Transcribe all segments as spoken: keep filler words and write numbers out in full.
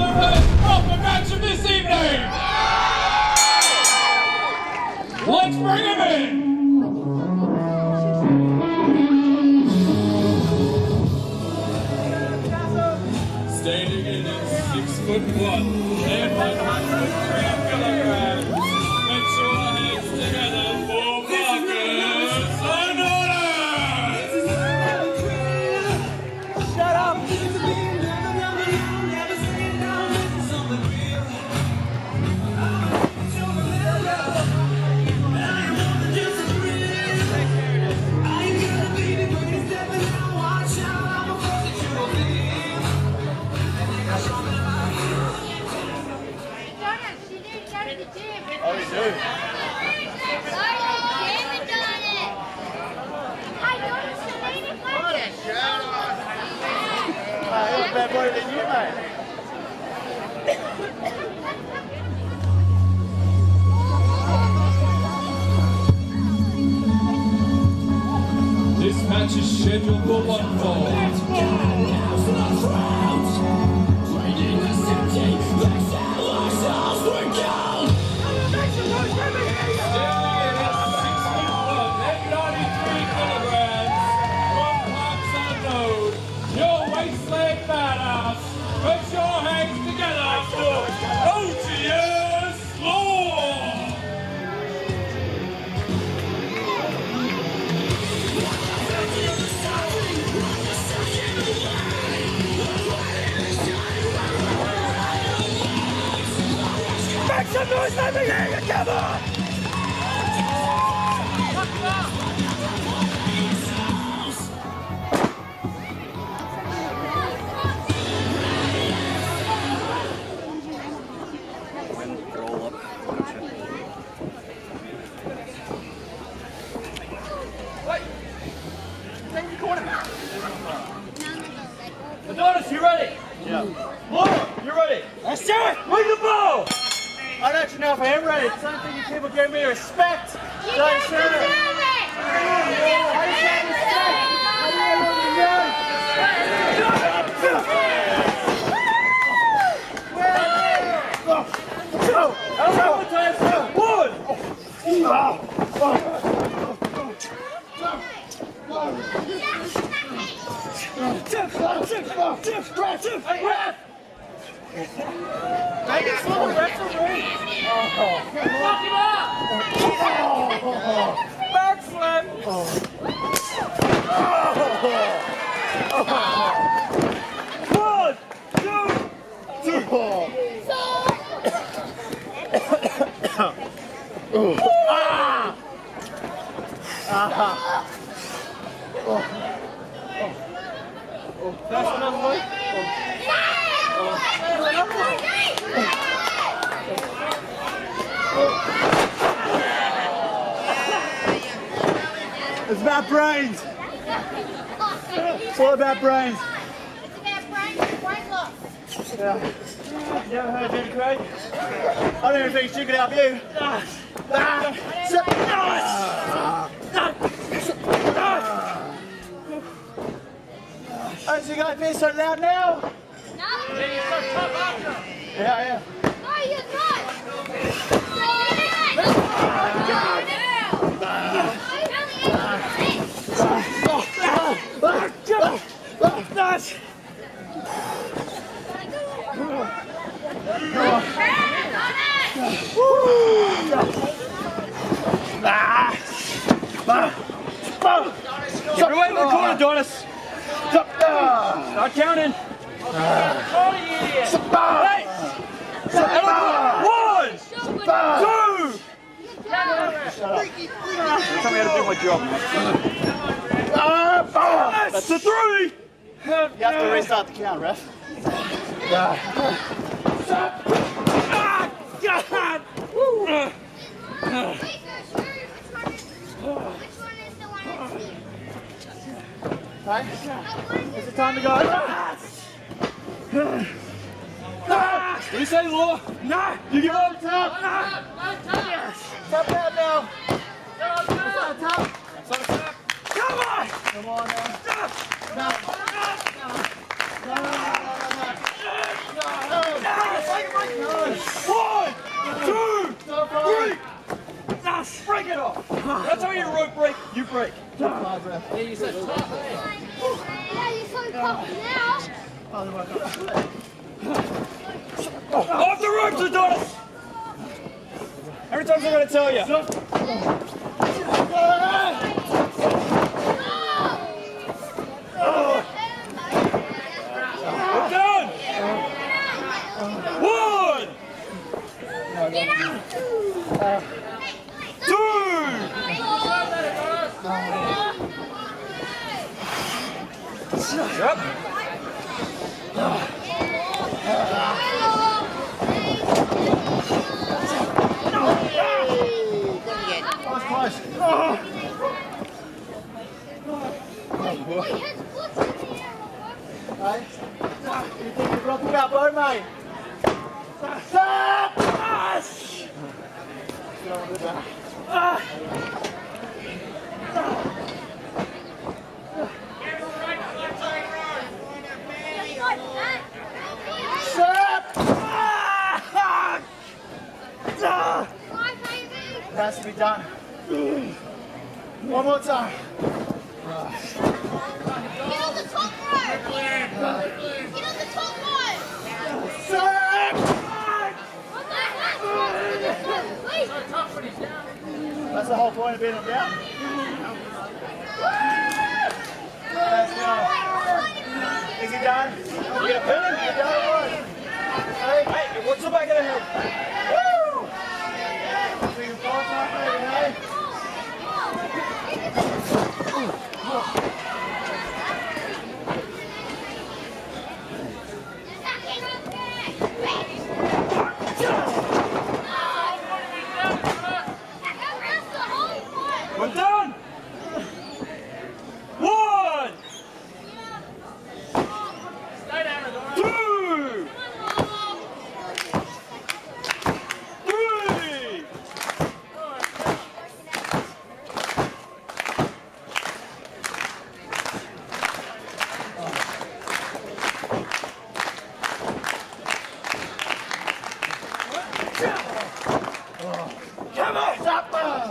the first proper match of this evening. Let's bring him in. Standing in at six foot one and one hundred three kilograms. Put your hands together for Marcus Honoris! Shut up! Oh, you do? He was a better player than you, mate. This match is scheduled for one fall. Put your hands together for Otius Law! Make some noise, let me hear you, come on! Adonis, you ready? Yeah. Laura, you ready? Let's do it! Win the ball! I don't know if I am ready. It's the only thing you people give me respect. You guys deserve it! I just have respect. Make it slow, referee! Lock him up! Backslap! One, two, two! Ah! Ah! That's another one? It's about brains. It's all about brains. It's about brain, brain loss. Yeah. You ever heard of Jenny Craig? I don't even think she could help you. Ah. Ah. So- ah. Oh, so you got me so loud now? No. Yeah, yeah. No, you're not. Nice! Get away from the corner, Adonis! Start counting! Oh, yeah! Hey! One! Two! Tell me how to do my job. That's a three! You have to restart the count, ref. Ah, God! Right? Is it time to go? What do you say, Law? No! You give up? Tap! Tap out now! Tap! Tap! Come on! Come on now. No. No. No. No. No. No. No. break. Yeah, you're so tough now. Off the ropes, Adonis! How many times am I going to tell you? We're done! One! Get out! Two! Yep. Close, close. Oh. Hey, you think you're rocking out, boy, mate? Stop! It has to be done. One more time. Get on the top rope! Get on the top rope! That's the whole point of being on down. Let's go. Is he done? You get a pin? You done or what? Hey, Hey, what's the back of the head? woo! So you fall off, baby, hey? We're done! One! Two! Three! Come on! Stop!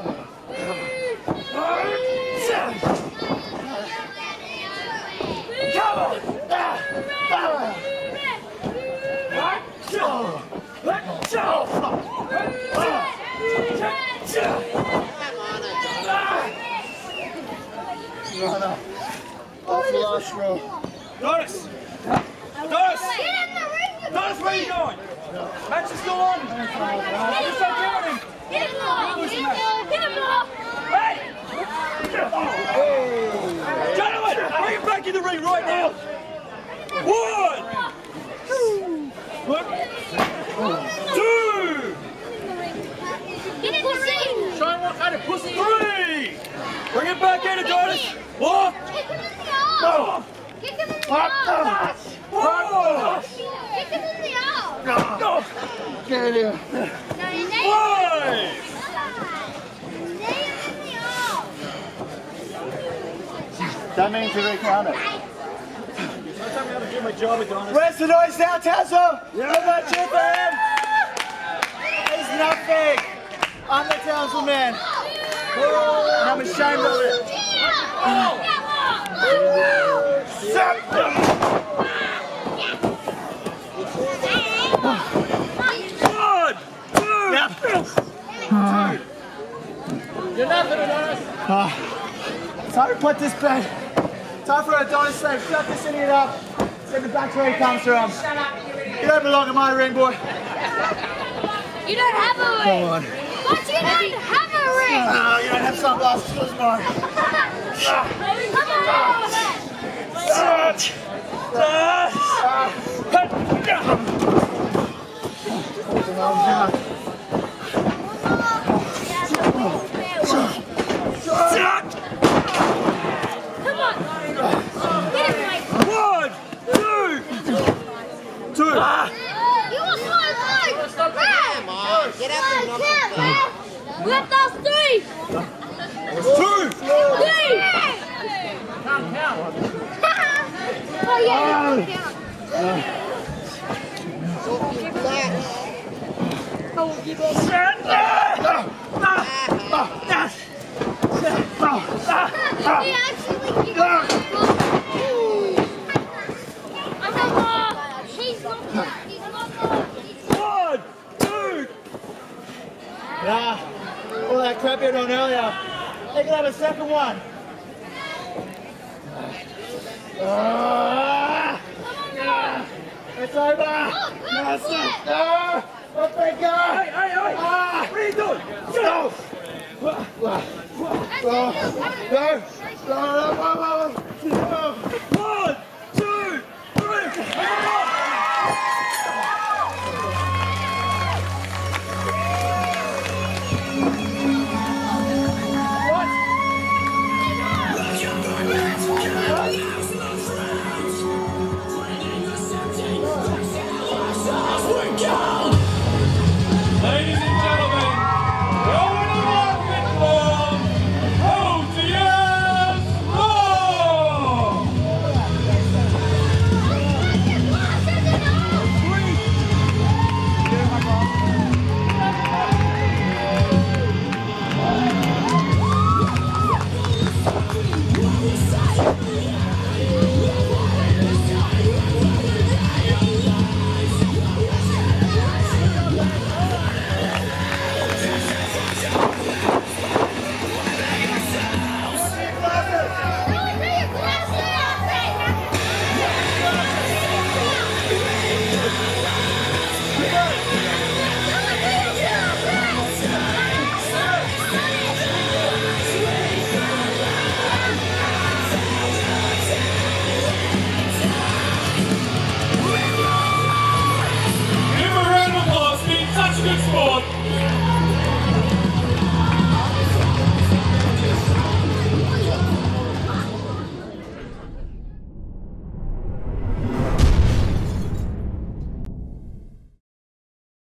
That's the last row. Adonis! Adonis! Adonis, where are you going? Match is still on! Just start counting! Hit him more! Hit him more! Hit him more! Hey! Gentlemen, bring it back in the ring right now! One! Two! Get in the ring! Show him what kind of pussy! Three! Bring it back in, Adonis! Four! Kick him in the arm! Kick him in the arm! Four! Kick him in the arm! Get in here. No, you nailed Five! Nail him in the arm! That means you recount it. Don't tell me how to do my job, Adonis. Where's the noise now, Tasso? Yeah. How about you for him? He's nothing. I'm the councilman. And I'm ashamed of it. One! Two! Yep. You're nothing, Adonis! Uh, time to put this bed. Time for Adonis to say, shut this idiot up. Send it back to where he comes from. You don't belong in my ring, boy. You don't have a ring! Come on. But you don't have a ring! Oh, you don't have sunglasses, yours mine. Come on! Come on! Get him, Mike! One! Two! Two! You are so good! Come on! Get up and knock him down! We have those three! Two! Three! Count, count! Oh yeah, you can count. Shut up! He actually keeps I don't He's not He's not One, two. Nah, all that crap you were doing earlier. They can have a second one. Ah, ah, it's over. No, it's not. Ah, up they go. Hey, hey, hey! Ah, What are you doing? go. Go. Go. Go. Go. Go. Go.